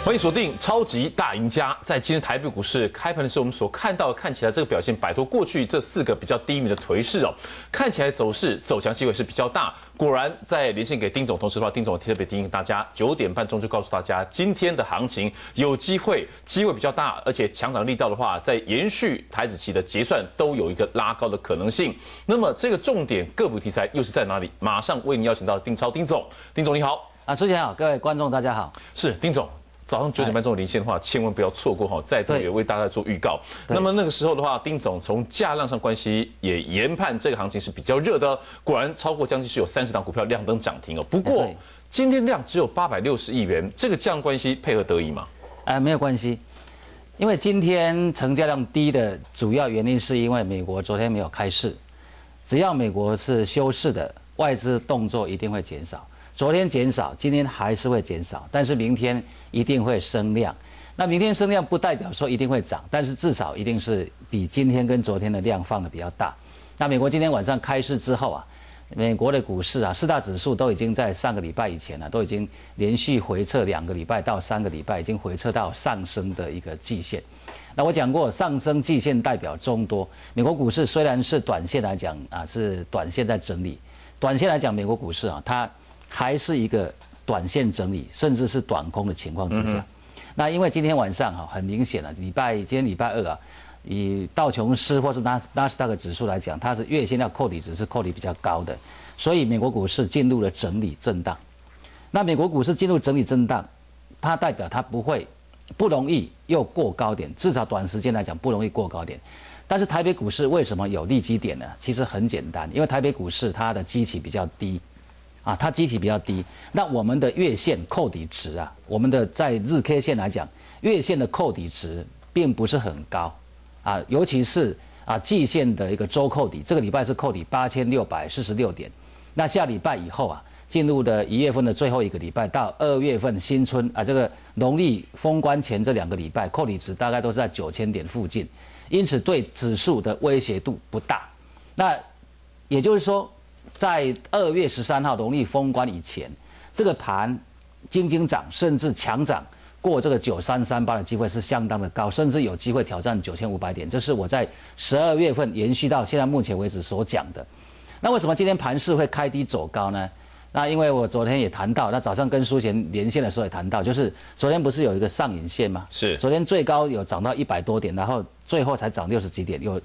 欢迎锁定超级大赢家。在今天台北股市开盘的时候，我们所看到，看起来这个表现摆脱过去这4个比较低迷的颓势哦，看起来走势走强机会是比较大。果然，在连线给丁总，同时的话，丁总特别提醒大家，9点半钟就告诉大家，今天的行情有机会，机会比较大，而且强涨力道的话，在延续台指期的结算都有一个拉高的可能性。那么这个重点个股题材又是在哪里？马上为您邀请到丁超丁总，丁总你好。 苏姐好，各位观众大家好。是丁总。早上9点半钟的连线的话，千万不要错过哈！再度也为大家做预告。那么那个时候的话，丁总从价量上关系也研判这个行情是比较热的，果然超过将近是有30档股票亮灯涨停哦。不过今天量只有860亿元，这个价量关系配合得宜吗？ 没有关系，因为今天成交量低的主要原因是因为美国昨天没有开市，只要美国是休市的，外资动作一定会减少。昨天减少，今天还是会减少，但是明天一定会升量。那明天升量不代表说一定会涨，但是至少一定是比今天跟昨天的量放的比较大。那美国今天晚上开市之后啊，美国的股市啊，4大指数都已经在上个礼拜以前都已经连续回撤2个礼拜到3个礼拜，已经回撤到上升的一个季线。那我讲过，上升季线代表中多。美国股市虽然是短线来讲是短线在整理，短线来讲，美国股市它还是一个短线整理，甚至是短空的情况之下。那因为今天晚上很明显了，今天礼拜2以道琼斯或是纳斯达克指数来讲，它是月线要扣底值是扣底比较高的，所以美国股市进入了整理震荡。那美国股市进入整理震荡，它代表它不容易又过高点，至少短时间来讲不容易过高点。但是台北股市为什么有利基点呢？其实很简单，因为台北股市它的基期比较低。它基期比较低，那我们的月线扣底值我们的在日 K 线来讲，月线的扣底值并不是很高尤其是季线的一个周扣底，这个礼拜是扣底8646点，那下礼拜以后进入的1月份的最后一个礼拜到2月份新春这个农历封关前这2个礼拜，扣底值大概都是在9000点附近，因此对指数的威胁度不大。那也就是说，在2月13号农历封关以前，这个盘精涨，甚至强涨过这个9338的机会是相当的高，甚至有机会挑战9500点。这是我在12月份延续到现在目前为止所讲的。那为什么今天盘势会开低走高呢？那因为我昨天也谈到，那早上跟苏贤连线的时候也谈到，就是昨天不是有一个上影线吗？ 是。昨天最高有涨到100多点，然后最后才涨60几点，有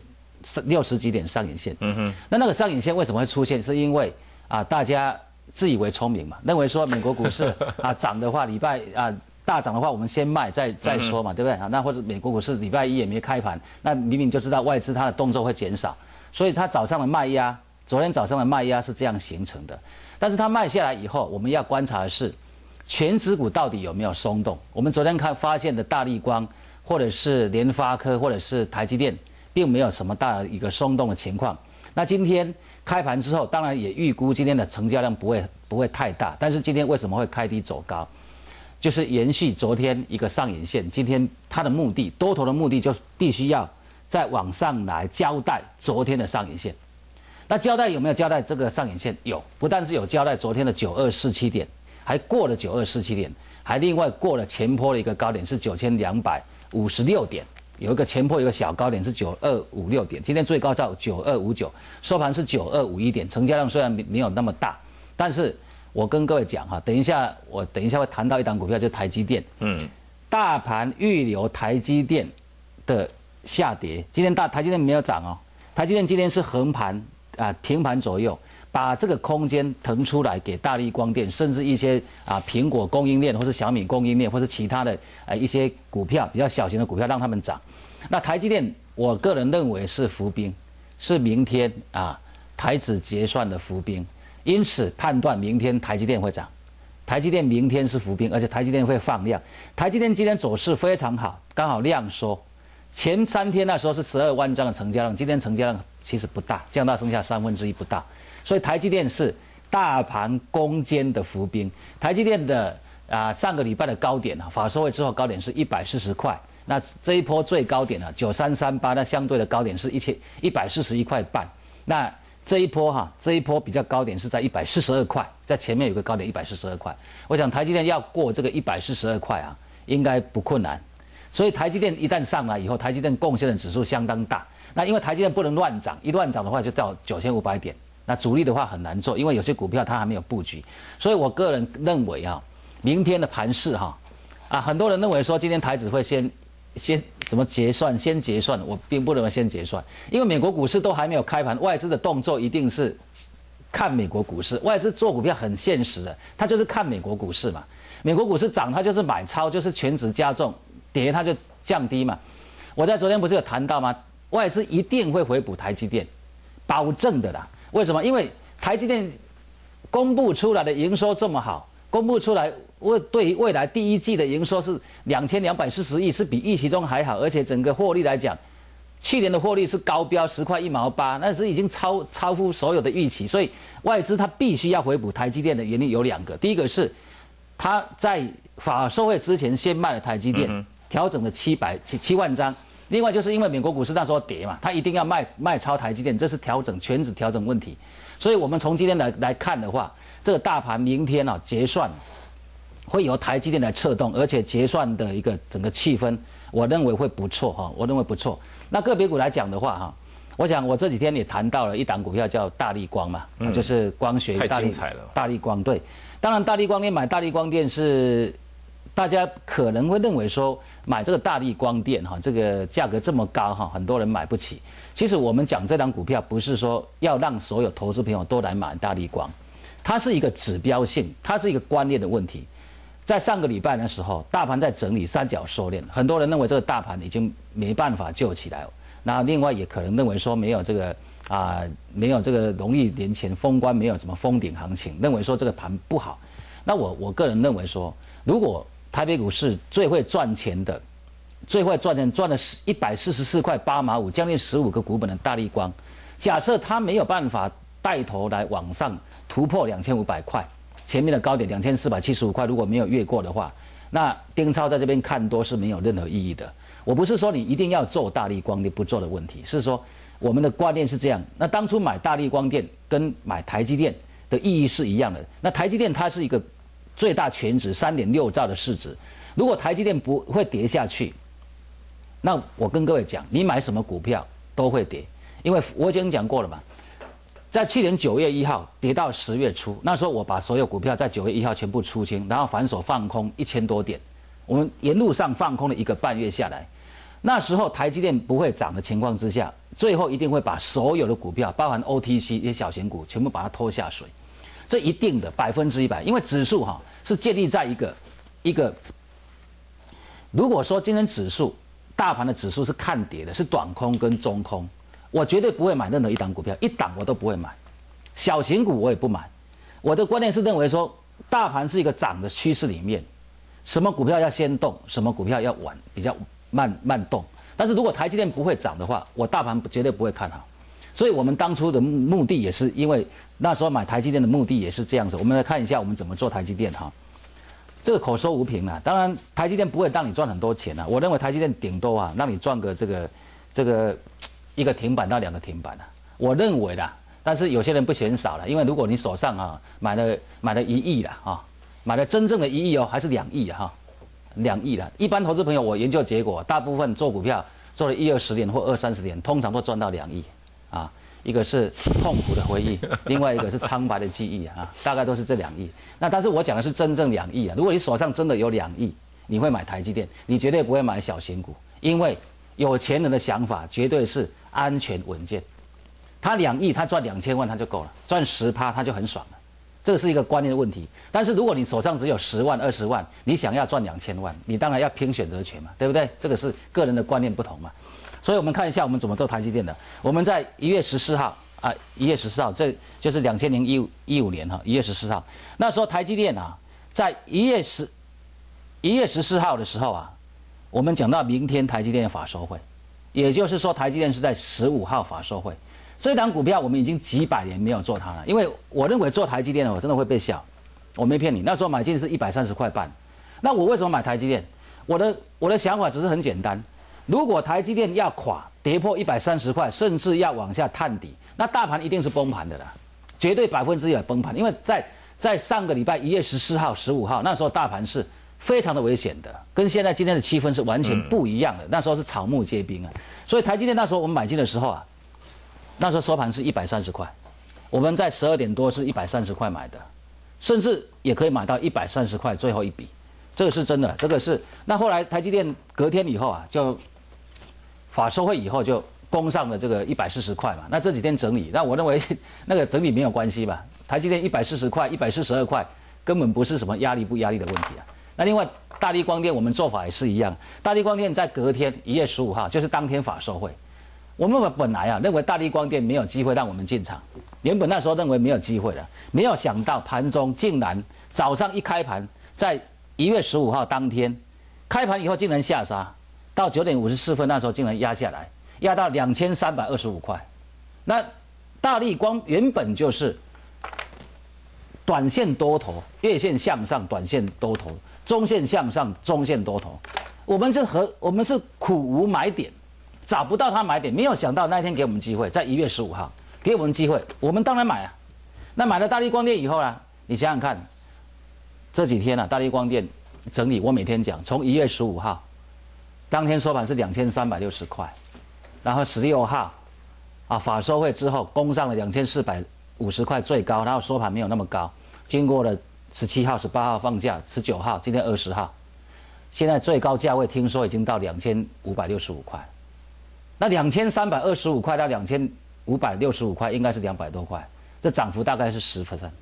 60几点上影线。那个上影线为什么会出现？是因为大家自以为聪明嘛，认为说美国股市涨的话，礼拜大涨的话，我们先卖再说嘛，对不对那或者美国股市礼拜1也没开盘，那明明就知道外资它的动作会减少，所以它早上的卖压，昨天早上的卖压是这样形成的。但是它卖下来以后，我们要观察的是全指股到底有没有松动。我们昨天发现的大立光，或者是联发科，或者是台积电，并没有什么大的一个松动的情况。那今天开盘之后，当然也预估今天的成交量不会太大，但是今天为什么会开低走高？就是延续昨天一个上影线，今天它的目的，多头的目的就必须要再往上来交代昨天的上影线。那交代有没有交代这个上影线？有，不但是有交代昨天的9247点，还过了9247点，还另外过了前波的一个高点是9256点。有一个前波，有一个小高点是9256点，今天最高到9259，收盘是9251点，成交量虽然没有那么大，但是我跟各位讲等一下会谈到一档股票，就是台积电。大盘预留台积电的下跌，今天台积电没有涨台积电今天是横盘平盘左右，把这个空间腾出来给大立光电，甚至一些苹果供应链或是小米供应链，或是其他的一些股票比较小型的股票让他们涨。那台积电，我个人认为是伏兵，是明天台指结算的伏兵，因此判断明天台积电会涨。台积电明天是伏兵，而且台积电会放量。台积电今天走势非常好，刚好量缩。前3天那时候是12万张的成交量，今天成交量其实不大，降到剩下1/3不大。所以台积电是大盘攻坚的伏兵。台积电的上个礼拜的高点法说会之后高点是140块。那这一波最高点9338，那相对的高点是141块半。那这一波比较高点是在142块，在前面有个高点142块。我想台积电要过这个142块应该不困难。所以台积电一旦上来以后，台积电贡献的指数相当大。那因为台积电不能乱涨，一乱涨的话就到9500点。那主力的话很难做，因为有些股票它还没有布局。所以我个人认为啊，明天的盘势很多人认为说今天台指会先什么结算，先结算，我并不认为先结算，因为美国股市都还没有开盘，外资的动作一定是看美国股市。外资做股票很现实的，他就是看美国股市嘛。美国股市涨，它就是买超，就是权值加重；跌，它就降低嘛。我在昨天不是有谈到吗？外资一定会回补台积电，保证的啦。为什么？因为台积电公布出来的营收这么好，公布出来对于未来第一季的营收是2240亿，是比预期中还好，而且整个获利来讲，去年的获利是高标10块1毛8，那是已经超乎所有的预期，所以外资它必须要回补台积电的原因有2个，第一个是它在法说会之前先卖了台积电，调整了7万张。另外就是因为美国股市那时候跌嘛，它一定要卖超台积电，这是全指调整问题。所以我们从今天来看的话，这个大盘明天结算会由台积电来策动，而且结算的一个整个气氛，我认为会不错我认为不错。那个别股来讲的话我想我这几天也谈到了一档股票叫大立光嘛，就是光学太精彩了。 大立光对，当然大立光电买大立光电是。大家可能会认为说买这个大立光电这个价格这么高很多人买不起。其实我们讲这档股票不是说要让所有投资朋友都来买大立光，它是一个指标性，它是一个观念的问题。在上个礼拜的时候，大盘在整理三角收敛，很多人认为这个大盘已经没办法救起来了。那另外也可能认为说没有这个农历年前封关没有什么封顶行情，认为说这个盘不好。那我个人认为说，如果台北股市最会赚钱的，赚了144块8毛5，将近15个股本的大立光，假设它没有办法带头来往上突破2500块，前面的高点2475块如果没有越过的话，那丁超在这边看多是没有任何意义的。我不是说你一定要做大立光，你不做的问题，是说我们的观念是这样。那当初买大立光电跟买台积电的意义是一样的。那台积电它是一个最大权值3.6兆的市值，如果台积电不会跌下去，那我跟各位讲，你买什么股票都会跌，因为我已经讲过了嘛。在去年9月1号跌到10月初，那时候我把所有股票在9月1号全部出清，然后反手放空1000多点，我们沿路上放空了1个半月下来。那时候台积电不会涨的情况之下，最后一定会把所有的股票，包含 OTC 一些小型股，全部把它拖下水。这一定的100%，因为指数是建立在一个，如果说今天大盘的指数是看跌的，是短空跟中空，我绝对不会买任何一档股票，一档我都不会买，小型股我也不买。我的观念是认为说，大盘是一个涨的趋势里面，什么股票要先动，什么股票要比较慢动。但是如果台积电不会涨的话，我大盘绝对不会看好。所以我们当初的目的也是因为那时候买台积电的目的也是这样子。我们来看一下我们怎么做台积电这个口说无凭当然台积电不会让你赚很多钱我认为台积电顶多让你赚个这个1个停板到2个停板我认为啦。但是有些人不嫌少了，因为如果你手上买了1亿了买了真正的1亿还是2亿2亿了。一般投资朋友我研究结果，大部分做股票做了10-20年或20-30年，通常都赚到2亿一个是痛苦的回忆，另外一个是苍白的记忆大概都是这2亿。那但是我讲的是真正2亿如果你手上真的有2亿，你会买台积电，你绝对不会买小型股，因为有钱人的想法绝对是安全稳健。他2亿，他赚2000万他就够了，赚10%他就很爽了。这是一个观念的问题。但是如果你手上只有10万、20万，你想要赚2000万，你当然要拼选择权嘛，对不对？这个是个人的观念不同嘛。所以我们看一下我们怎么做台积电的。我们在1月14号1月14号，这就是2015年1月14号，那时候台积电在1月14号的时候我们讲到明天台积电的法说会，也就是说台积电是在15号法说会。这档股票我们已经几百年没有做它了，因为我认为做台积电我真的会被笑，我没骗你。那时候买进是130块半，那我为什么买台积电？我的想法只是很简单。如果台积电要垮，跌破130块，甚至要往下探底，那大盘一定是崩盘的啦，绝对100%崩盘。因为在上个礼拜1月14号、15号那时候大盘是非常的危险的，跟现在今天的气氛是完全不一样的。那时候是草木皆兵啊，所以台积电那时候我们买进的时候啊，那时候收盘是130块，我们在12点多是130块买的，甚至也可以买到130块最后一笔，这个是真的，这个是。那后来台积电隔天以后啊，就法说会以后就攻上了这个140块嘛，那这几天整理，那我认为那个整理没有关系吧，台积电140块、142块根本不是什么压力不压力的问题啊。那另外，大立光电我们做法也是一样。大立光电在隔天1月15号，就是当天法说会，我们本来啊认为大立光电没有机会让我们进场，原本那时候认为没有机会的，没有想到盘中竟然早上一开盘，在1月15号当天开盘以后竟然下杀，到9点54分那时候竟然压下来，压到2325块。那大立光原本就是短线多头，月线向上，短线多头。中线向上，中线多头，我们是苦无买点，找不到它买点，没有想到那一天给我们机会，在1月15号给我们机会，我们当然买啊。那买了大立光电以后呢，你想想看，这几天啊，大立光电整理，我每天讲，从1月15号当天收盘是2360块，然后16号啊法说会之后攻上了2450块最高，然后收盘没有那么高，经过了17号、18号放假，19号，今天20号，现在最高价位听说已经到2565块，那2325块到2565块，应该是200多块，这涨幅大概是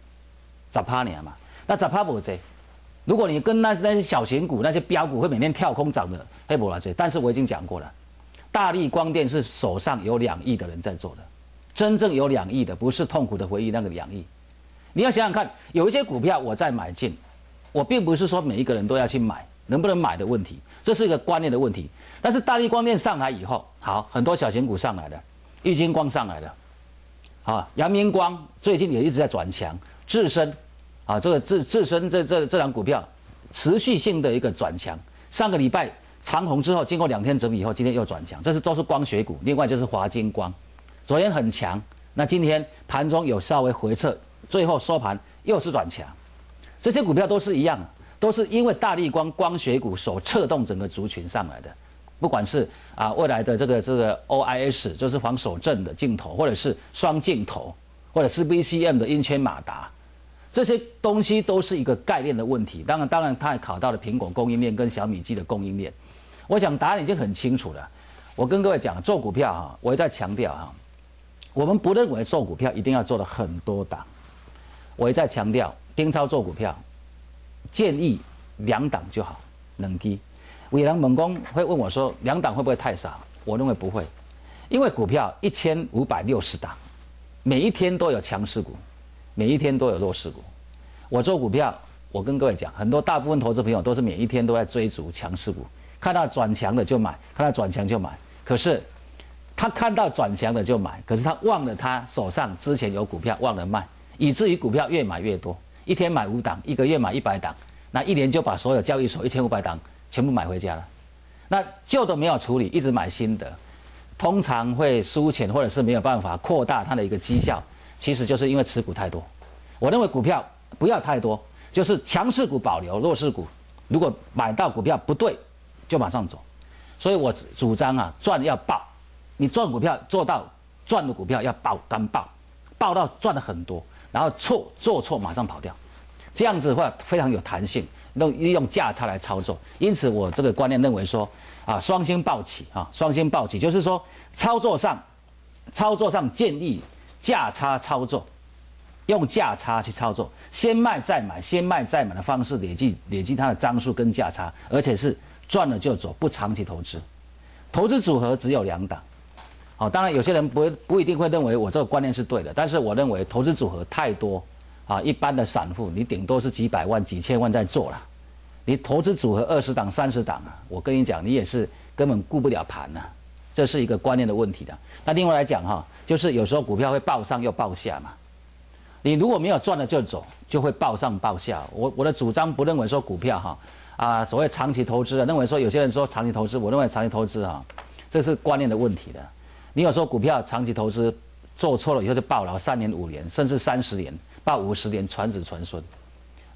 10%，10%年嘛，那10%不多。如果你跟那些小型股、那些标股会每天跳空涨的，黑不拉这，但是我已经讲过了，大立光电是手上有2亿的人在做的，真正有2亿的，不是痛苦的回忆那个2亿。你要想想看，有一些股票我在买进，我并不是说每一个人都要去买，能不能买的问题，这是一个观念的问题。但是大立光电上来以后，好，很多小型股上来了，玉晶光上来了，啊，阳明光最近也一直在转强，智深，啊，这个智深这档股票持续性的一个转强，上个礼拜长红之后，经过2天整理以后，今天又转强，这都是光学股。另外就是华晶光，昨天很强，那今天盘中有稍微回撤。最后收盘又是转强，这些股票都是一样，都是因为大立光光学股所策动整个族群上来的。不管是未来的这个 OIS 就是防手震的镜头，或者是双镜头，或者是 VCM 的音圈马达，这些东西都是一个概念的问题。当然，它还考到了苹果供应链跟小米机的供应链。我想答案已经很清楚了。我跟各位讲，做股票哈，我也在强调哈，我们不认为做股票一定要做了很多档。我也在强调，丁操做股票，建议2档就好，2支。有人问讲会问我说，2档会不会太少？我认为不会，因为股票1560档，每一天都有强势股，每一天都有弱势股。我做股票，我跟各位讲，很多大部分投资朋友都是每一天都在追逐强势股，看到转强的就买，看到转强就买。可是他看到转强的就买，可是他忘了他手上之前有股票忘了卖。以至于股票越买越多，一天买5档，1个月买100档，那1年就把所有交易所1500档全部买回家了。那旧的没有处理，一直买新的，通常会输钱，或者是没有办法扩大它的一个绩效，其实就是因为持股太多。我认为股票不要太多，就是强势股保留，弱势股如果买到股票不对，就马上走。所以我主张啊，赚要爆，你赚股票做到赚的股票要爆单爆，爆到赚了很多。然后做错马上跑掉，这样子的话非常有弹性，利用价差来操作。因此我这个观念认为说双星暴起双星暴起就是说操作上建议价差操作，用价差去操作，先卖再买，先卖再买的方式累积它的张数跟价差，而且是赚了就走，不长期投资。投资组合只有2档。当然有些人不一定会认为我这个观念是对的，但是我认为投资组合太多一般的散户你顶多是几百万、几千万在做啦，你投资组合20档、30档我跟你讲，你也是根本顾不了盘这是一个观念的问题的。那另外来讲就是有时候股票会爆上又爆下嘛，你如果没有赚了就走，就会爆上爆下。我的主张不认为说股票所谓长期投资认为说有些人说长期投资，我认为长期投资这是观念的问题的。你有时候股票长期投资做错了以后就抱牢3年、5年，甚至30年，抱50年，传子传孙。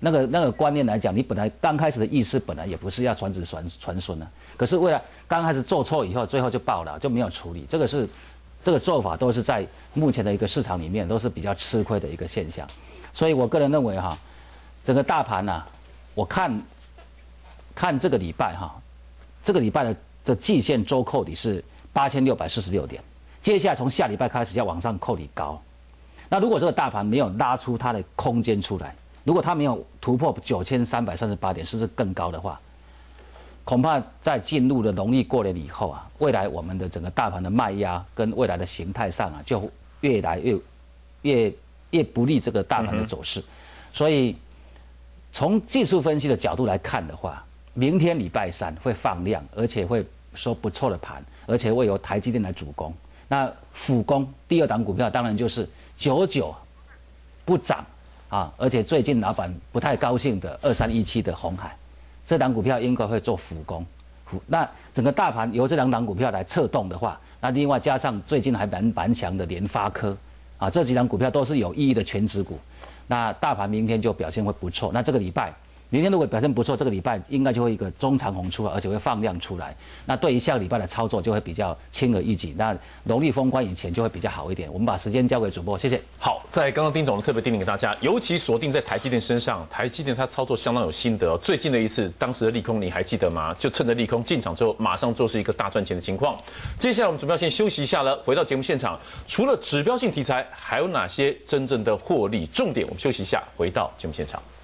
那个观念来讲，你本来刚开始的意识本来也不是要传子传孙的，可是为了刚开始做错以后，最后就爆了，就没有处理。这个做法都是在目前的一个市场里面都是比较吃亏的一个现象。所以我个人认为哈，整个大盘啊，我看这个礼拜哈，这个礼拜的季线周扣底是8646点，接下来从下礼拜开始要往上扣底高。那如果这个大盘没有拉出它的空间出来，如果它没有突破9338点，甚至更高的话，恐怕在进入了农历过年以后啊，未来我们的整个大盘的卖压跟未来的形态上啊，就越来越不利这个大盘的走势。所以从技术分析的角度来看的话，明天礼拜三会放量，而且会收不错的盘，而且会由台积电来主攻。那辅攻第二档股票当然就是99不涨啊，而且最近老板不太高兴的2317的鸿海，这档股票应该会做辅攻。那整个大盘由这两档股票来策动的话，那另外加上最近还蛮强的联发科啊，这几档股票都是有意义的全指股。那大盘明天就表现会不错。那这个礼拜，明天如果表现不错，这个礼拜应该就会一个中长红出来，而且会放量出来。那对于下个礼拜的操作就会比较轻而易举。那农历封关以前就会比较好一点。我们把时间交给主播，谢谢。 好，在刚刚丁总特别叮咛给大家，尤其锁定在台积电身上。台积电它操作相当有心得，最近的一次当时的利空你还记得吗？就趁着利空进场之后，马上做出一个大赚钱的情况。接下来我们准备要先休息一下了，回到节目现场，除了指标性题材，还有哪些真正的获利重点？我们休息一下，回到节目现场。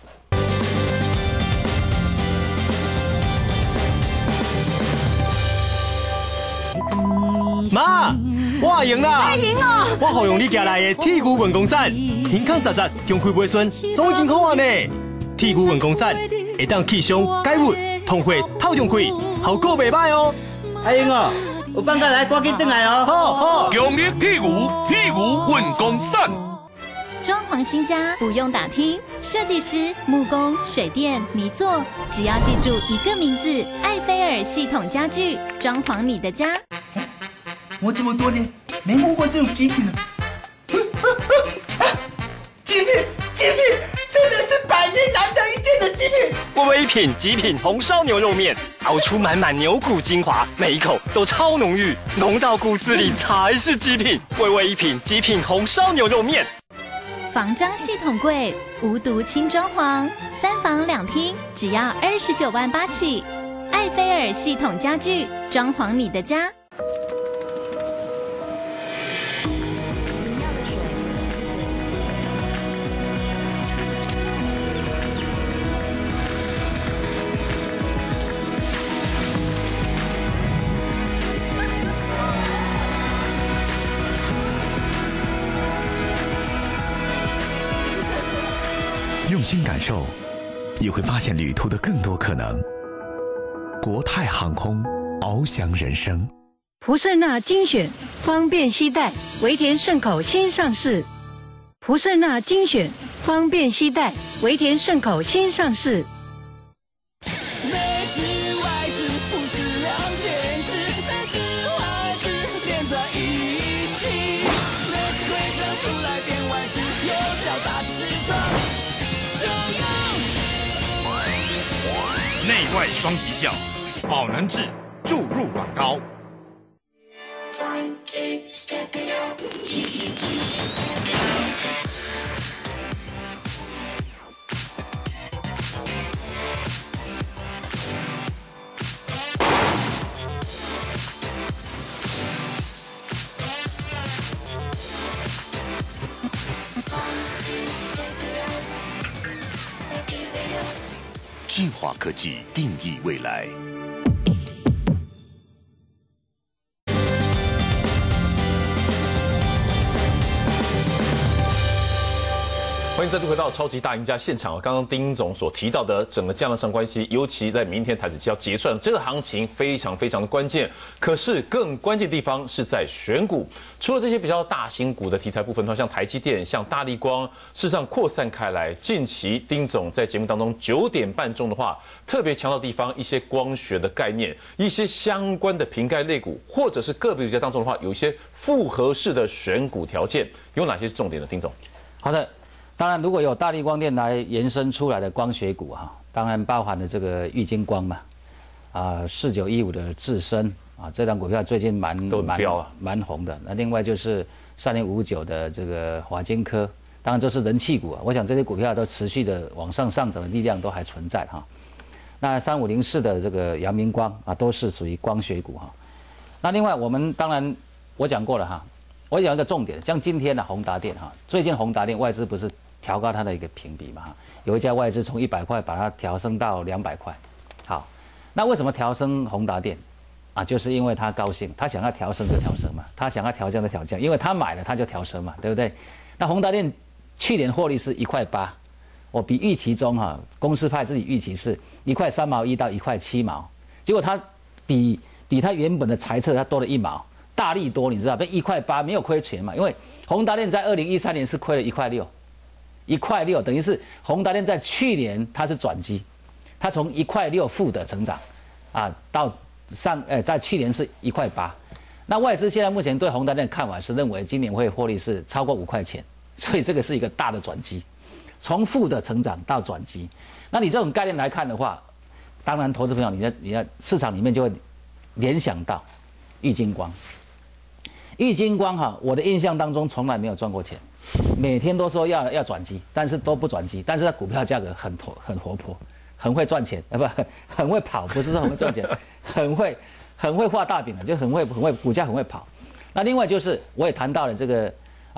妈，我赢啦！ 赢了！ 我好用你寄来的铁骨运功伞，健康扎扎，中气未顺，都已经好啊呢。铁骨运功伞会当气伤、解郁、痛血、透中气，效果袂歹哦。 阿英哦，有放假来，赶紧回来哦。 好。 强力铁骨运功伞。 装潢新家不用打听，设计师、木工、水电、泥作，只要记住一个名字——艾菲尔系统家具，装潢你的家。 我这么多年没摸过这种极品了，极品，真的是百年难得一见的极品。 微品极品红烧牛肉面，熬出满满牛骨精华，每一口都超浓郁，浓到骨子里才是极品。微品极品红烧牛肉面。 防蟑系统柜，无毒轻装潢，3房2厅，只要29万8起。艾菲尔系统家具，装潢你的家。 用心感受，你会发现旅途的更多可能。国泰航空，翱翔人生。 普舍纳精选，方便携带，微甜顺口新上市。普舍纳精选，方便携带，微甜顺口新上市。 内资外资不是两件事，内资外资连在一起。内资规则出来变外资，有效打击市场。 内外双绩效，宝能治注入广告。 智华科技定义未来。 欢迎再度回到超级大赢家现场。刚刚丁总所提到的整个降量上关系，尤其在明天台指期要结算，这个行情非常的关键。可是更关键的地方是在选股。除了这些比较大型股的题材部分的话，像台积电、像大立光，事实上扩散开来。近期丁总在节目当中9点半钟的话，特别强调地方一些光学的概念，一些相关的瓶盖类股，或者是个别股价当中的话，有一些复合式的选股条件，有哪些是重点的？丁总， 好的。 当然，如果有大立光电来延伸出来的光学股哈，当然包含了这个玉晶光嘛，4915的智深啊，这档股票最近蛮红的。那另外就是3059的这个华晶科，当然这是人气股啊。我想这些股票都持续的往上涨的力量都还存在哈。那3504的这个阳明光啊，都是属于光学股哈。那另外我们当然我讲过了哈，我讲一个重点，像今天的宏达电哈，最近宏达电外资不是调高它的一个评比嘛哈，有一家外资从100块把它调升到200块。好，那为什么调升宏达电啊？就是因为他高兴，他想要调升就调升嘛，他想要调降就调降，因为他买了他就调升嘛，对不对？那宏达电去年获利是1.8块，我比预期中哈，公司派自己预期是1.3毛1到1.7块，结果他比他原本的财测他多了1毛，大利多，你知道被1.8块没有亏钱嘛？因为宏达电在2013年是亏了1.6块，等于是宏达电在去年它是转机，它从1.6块负的成长啊，到在去年是1.8块。那外资现在目前对宏达电的看法是认为今年会获利是超过5块钱，所以这个是一个大的转机，从负的成长到转机。那你这种概念来看的话，当然投资朋友你在市场里面就会联想到玉晶光。玉晶光哈，我的印象当中从来没有赚过钱，每天都说要转机，但是都不转机，但是它股票价格很活泼，很会赚钱，很会跑，不是说很会赚钱，很会画大饼的，就很会股价很会跑。那另外就是我也谈到了这个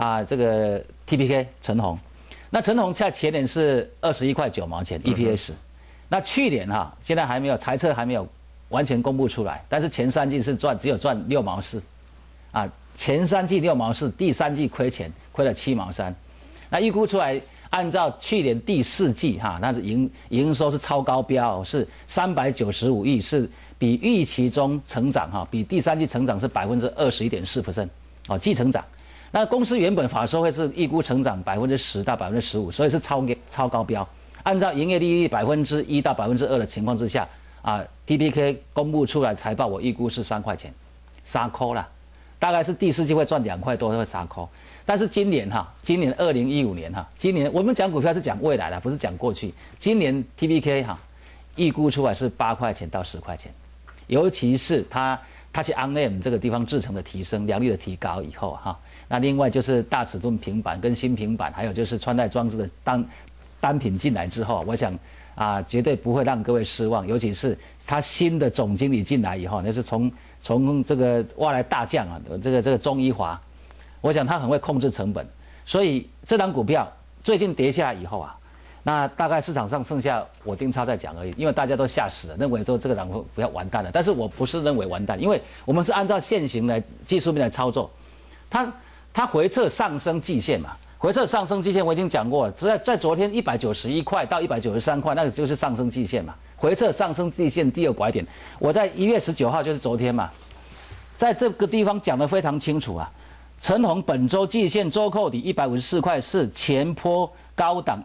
TPK 陈鸿，那陈鸿在前年是21.9块EPS，那去年哈现在还没有财测还没有完全公布出来，但是前3季是只有赚6毛4，啊，前3季6毛4，第3季亏钱，亏了7毛3，那预估出来，按照去年第4季哈，那是营收是超高标，是395亿，是比预期中成长哈，比第3季成长是21.4%，哦，季成长。那公司原本法说会是预估成长10%到15%，所以是超高标。按照营业利率1%到2%的情况之下，啊 ，TPK 公布出来财报，我预估是3块钱，3块啦，大概是第4季会赚2块多，会3块。但是今年2015年哈，今年我们讲股票是讲未来的，不是讲过去。今年 TPK 哈，预估出来是8块钱到10块钱，尤其是它去 ONM 这个地方制程的提升，良率的提高以后哈，那另外就是大尺寸平板跟新平板，还有就是穿戴装置的单品进来之后，我想啊，绝对不会让各位失望。尤其是他新的总经理进来以后，那是从这个挖来大将啊，这个钟一华，我想他很会控制成本，所以这档股票最近跌下来以后啊，那大概市场上剩下我丁超在讲而已，因为大家都吓死了，认为说这个档不要完蛋了。但是我不是认为完蛋，因为我们是按照现行的技术面来操作，它回撤上升季线嘛。回撤上升季线我已经讲过了，在昨天191块到193块，那个就是上升季线嘛。回撤上升季线第2拐点，我在1月19号就是昨天嘛，在这个地方讲得非常清楚啊。陈鸿本周季线周扣底154块是前波高档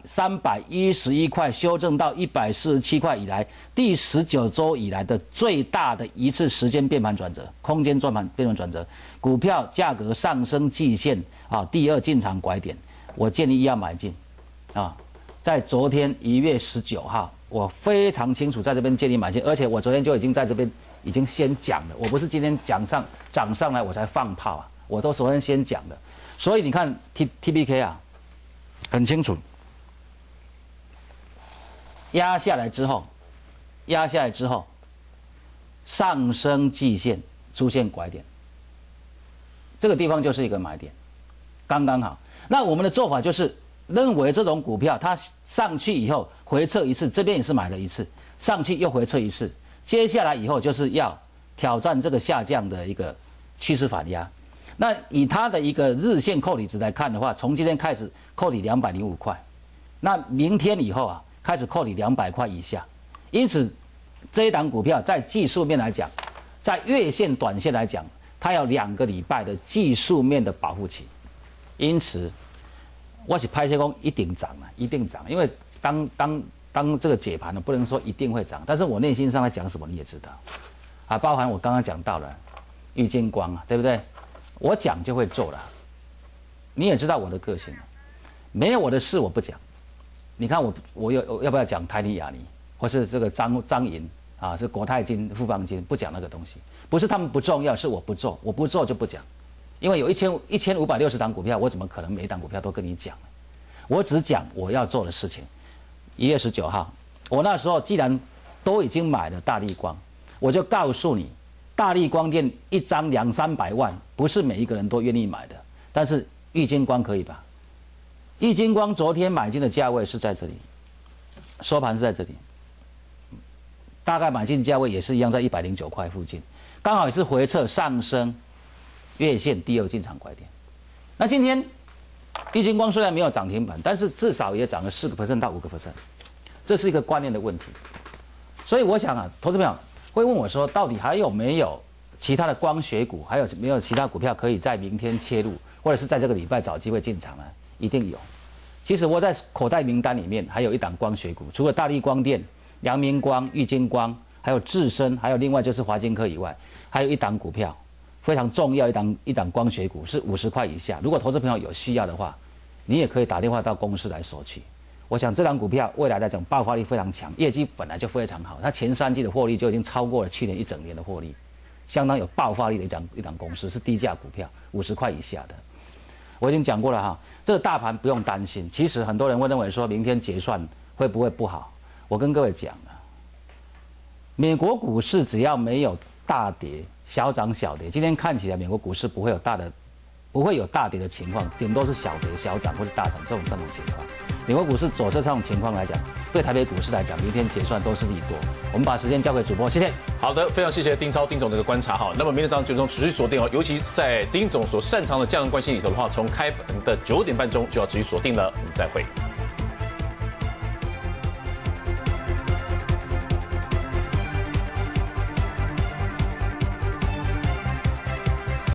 311块修正到147块以来第19周以来的最大的一次时间变盘转折，空间变盘转折，股票价格上升季线啊第2进场拐点，我建议要买进啊。在昨天1月19号，我非常清楚在这边建议买进，而且我昨天就已经在这边已经先讲了，我不是今天涨上来我才放炮啊，我都昨天先讲的。所以你看 TPK 啊，很清楚，压下来之后，上升季线出现拐点，这个地方就是一个买点，刚刚好。那我们的做法就是认为这种股票它上去以后回撤一次，这边也是买了一次，上去又回撤一次，接下来以后就是要挑战这个下降的一个趋势反压。那以它的一个日线扣底值来看的话，从今天开始扣底205块，那明天以后啊开始扣底200块以下，因此这一档股票在技术面来讲，在月线、短线来讲，它有2个礼拜的技术面的保护期，因此我是拍摄工一定涨了，一定涨，因为当这个解盘呢，不能说一定会涨，但是我内心上在讲什么你也知道，啊，包含我刚刚讲到了玉晶光啊，对不对？我讲就会做了，你也知道我的个性， 没有我的事我不讲。你看我要不要讲台泥亚泥，或是这个张银啊，是国泰金、富邦金，不讲那个东西，不是他们不重要，是我不做，我不做就不讲。因为有1560档股票，我怎么可能每一档股票都跟你讲呢？我只讲我要做的事情。1月19号，我那时候既然都已经买了大立光，我就告诉你，大立光电一张200-300万，不是每一个人都愿意买的。但是玉晶光可以吧？玉晶光昨天买进的价位是在这里，收盘是在这里，大概买进价位也是一样，在109块附近，刚好也是回撤上升月线第二进场拐点。那今天玉晶光虽然没有涨停板，但是至少也涨了4% 到5%，这是一个观念的问题。所以我想啊，投资朋友会问我说，到底还有没有其他的光学股，还有没有其他股票可以在明天切入，或者是在这个礼拜找机会进场呢？一定有。其实我在口袋名单里面还有一档光学股，除了大立光电、阳明光、玉晶光，还有智深，还有另外就是华金科以外，还有一档股票非常重要，一档光学股是50块以下。如果投资朋友有需要的话，你也可以打电话到公司来索取。我想这档股票未来来讲爆发力非常强，业绩本来就非常好，它前3季的获利就已经超过了去年1整年的获利，相当有爆发力的一档公司，是低价股票，50块以下的。我已经讲过了哈，这个大盘不用担心。其实很多人会认为说明天结算会不会不好？我跟各位讲啊，美国股市只要没有大跌、小涨小跌，今天看起来美国股市不会有大跌的情况，顶多是小跌小涨或是大涨这种情况。美国股市走势这种情况来讲，对台北股市来讲，明天结算都是利多。我们把时间交给主播，谢谢。 好的，非常谢谢丁总的一个观察哈。那么明天早上9点钟持续锁定哦，尤其在丁总所擅长的价量关系里头的话，从开盘的9点半钟就要持续锁定了。我们再会。